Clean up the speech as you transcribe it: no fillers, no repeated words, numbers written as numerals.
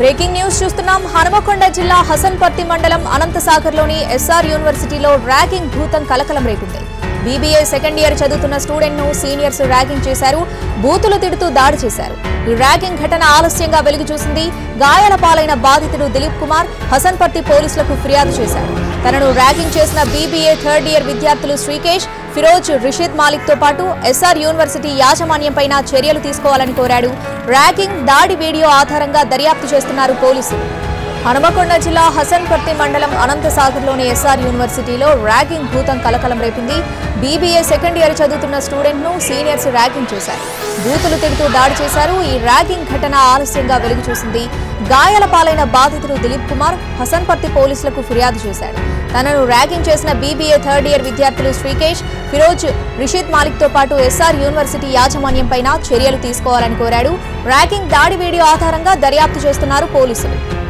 Breaking news చూస్తున్నాం. హనుమకొండ జిల్లా హసన్పర్తి మండలం అనంతసాగర్లోని ఎస్ఆర్ యూనివర్సిటీలో ర్యాగింగ్ భూతం కలకలం రేపింది. బీబీఏ సెకండ్ ఇయర్ చదువుతున్న స్టూడెంట్ ను సీనియర్స్ ర్యాగింగ్ చేశారు. బూతులు తిడుతూ దాడి చేశారు. ఈ ర్యాగింగ్ ఘటన ఆలస్యంగా వెలుగు చూసింది. గాయాల పాలైన బాధితుడు దిలీప్ కుమార్ హసన్పర్తి పోలీసులకు ఫిర్యాదు చేశారు. తనను ర్యాగింగ్ చేసిన బీబీఏ థర్డ్ ఇయర్ విద్యార్థులు శ్రీకేష్, ఫిరోజ్, రిషిద్ మాలిక్ తో పాటు ఎస్ఆర్ యూనివర్సిటీ యాజమాన్యంపైన చర్యలు తీసుకోవాలని కోరాడు. ర్యాగింగ్ దాడి వీడియో ఆధారంగా దర్యాప్తు చేస్తున్నారు పోలీసులు. హనుమకొండ జిల్లా హసన్పర్తి మండలం అనంతసాగర్లోని ఎస్ఆర్ యూనివర్సిటీలో ర్యాగింగ్ భూతం కలకలం రేపింది. బీబీఏ సెకండ్ ఇయర్ చదువుతున్న స్టూడెంట్ ను సీనియర్స్ ర్యాగింగ్ చేశారు. బూతులు తిడుతూ దాడి చేశారు. ఈ ర్యాగింగ్ ఘటన ఆలస్యంగా వెలుగు చూసింది. గాయాల పాలైన బాధితుడు దిలీప్ కుమార్ హసన్పర్తి పోలీసులకు ఫిర్యాదు చేశాడు. తనను ర్యాగింగ్ చేసిన బీబీఏ థర్డ్ ఇయర్ విద్యార్థులు శ్రీకేష్, ఫిరోజ్, రిషిద్ మాలిక్ తో పాటు ఎస్ఆర్ యూనివర్సిటీ యాజమాన్యంపైన చర్యలు తీసుకోవాలని కోరాడు. ర్యాగింగ్ దాడి వీడియో ఆధారంగా దర్యాప్తు చేస్తున్నారు పోలీసులు.